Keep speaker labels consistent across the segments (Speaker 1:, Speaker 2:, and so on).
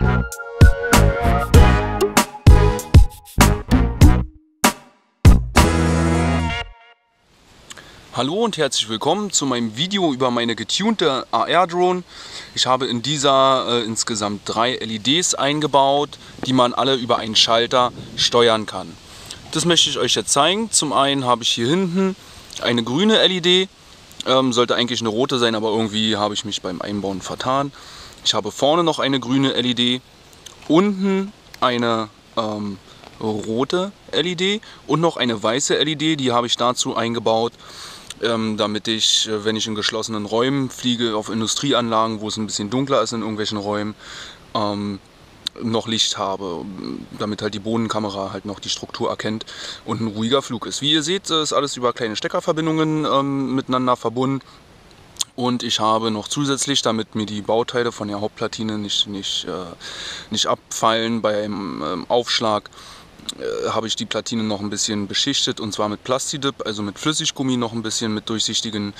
Speaker 1: Hallo und herzlich willkommen zu meinem Video über meine getunte AR-Drone. Ich habe in dieser insgesamt 3 LEDs eingebaut, die man alle über einen Schalter steuern kann. Das möchte ich euch jetzt zeigen. Zum einen habe ich hier hinten eine grüne LED, sollte eigentlich eine rote sein, aber irgendwie habe ich mich beim Einbauen vertan. Ich habe vorne noch eine grüne LED, unten eine rote LED und noch eine weiße LED, die habe ich dazu eingebaut, damit ich, wenn ich in geschlossenen Räumen fliege, auf Industrieanlagen, wo es ein bisschen dunkler ist in irgendwelchen Räumen, noch Licht habe, damit halt die Bodenkamera halt noch die Struktur erkennt und ein ruhiger Flug ist. Wie ihr seht, ist alles über kleine Steckerverbindungen miteinander verbunden. Und ich habe noch zusätzlich, damit mir die Bauteile von der Hauptplatine nicht abfallen beim Aufschlag, habe ich die Platine noch ein bisschen beschichtet, und zwar mit Plastidip, also mit Flüssiggummi noch ein bisschen mit durchsichtigen,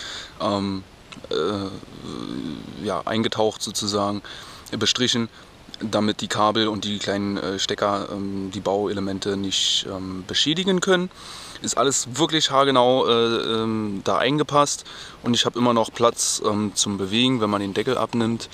Speaker 1: ja, eingetaucht sozusagen, bestrichen, damit die Kabel und die kleinen Stecker die Bauelemente nicht beschädigen können. Ist alles wirklich haargenau da eingepasst, und ich habe immer noch Platz zum Bewegen, wenn man den Deckel abnimmt.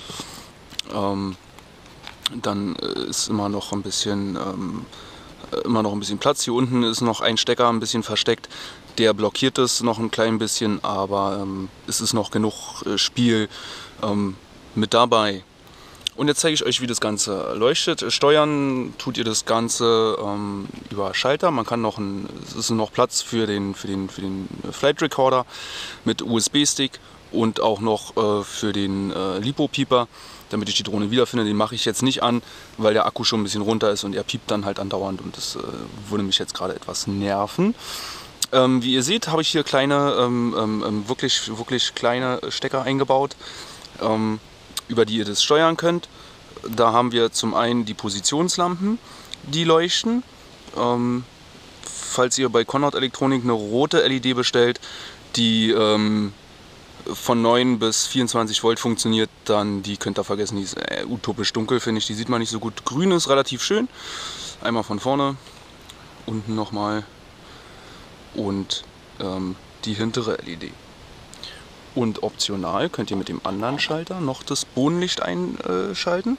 Speaker 1: Dann ist immer noch ein bisschen Platz. Hier unten ist noch ein Stecker ein bisschen versteckt, der blockiert es noch ein klein bisschen, aber es ist noch genug Spiel mit dabei. Und jetzt zeige ich euch, wie das Ganze leuchtet. Steuern tut ihr das Ganze über Schalter. Man kann noch es ist noch Platz für den Flight Recorder mit USB-Stick und auch noch für den Lipo-Pieper, damit ich die Drohne wiederfinde. Den mache ich jetzt nicht an, weil der Akku schon ein bisschen runter ist und er piept dann halt andauernd, und das würde mich jetzt gerade etwas nerven. Wie ihr seht, habe ich hier kleine, wirklich kleine Stecker eingebaut, über die ihr das steuern könnt. Da haben wir zum einen die Positionslampen, die leuchten. Falls ihr bei Conrad Elektronik eine rote LED bestellt, die von 9 bis 24 Volt funktioniert, dann die könnt ihr vergessen. Die ist utopisch dunkel, finde ich. Die sieht man nicht so gut. Grün ist relativ schön. Einmal von vorne, unten nochmal, und die hintere LED. Und optional könnt ihr mit dem anderen Schalter noch das Bodenlicht einschalten.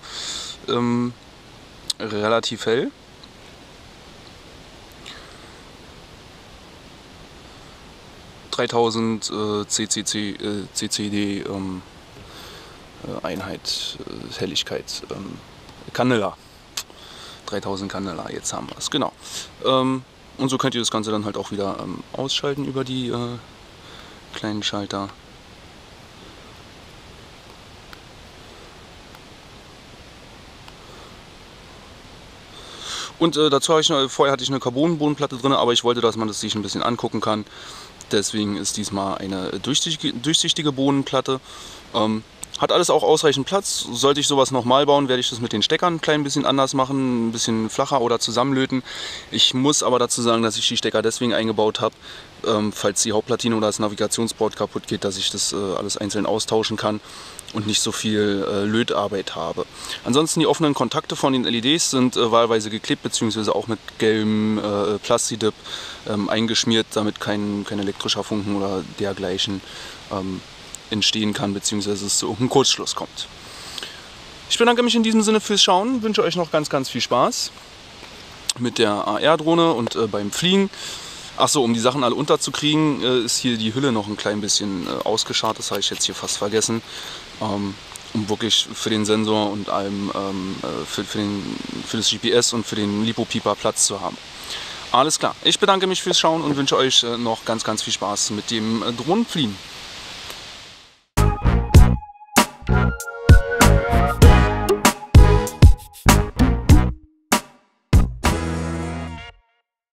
Speaker 1: Relativ hell. CCD Einheit Helligkeit Candela. 3000 Candela, jetzt haben wir es, genau. Und so könnt ihr das Ganze dann halt auch wieder ausschalten über die kleinen Schalter. Und dazu habe ich vorher hatte ich eine Carbon-Bodenplatte drin, aber ich wollte, dass man das sich ein bisschen angucken kann. Deswegen ist diesmal eine durchsichtige Bodenplatte. Hat alles auch ausreichend Platz. Sollte ich sowas nochmal bauen, werde ich das mit den Steckern ein klein bisschen anders machen, ein bisschen flacher oder zusammenlöten. Ich muss aber dazu sagen, dass ich die Stecker deswegen eingebaut habe, falls die Hauptplatine oder das Navigationsboard kaputt geht, dass ich das alles einzeln austauschen kann und nicht so viel Lötarbeit habe. Ansonsten die offenen Kontakte von den LEDs sind wahlweise geklebt bzw. auch mit gelbem Plastidip eingeschmiert, damit kein elektrischer Funken oder dergleichen entstehen kann, bzw. es zu irgendeinem Kurzschluss kommt. Ich bedanke mich in diesem Sinne fürs Schauen, wünsche euch noch ganz viel Spaß mit der AR-Drohne und beim Fliegen. Achso, um die Sachen alle unterzukriegen, ist hier die Hülle noch ein klein bisschen ausgeschart, das habe ich jetzt hier fast vergessen, um wirklich für den Sensor und allem, für das GPS und für den Lipo-Pieper Platz zu haben. Alles klar, ich bedanke mich fürs Schauen und wünsche euch noch ganz viel Spaß mit dem Drohnenfliegen.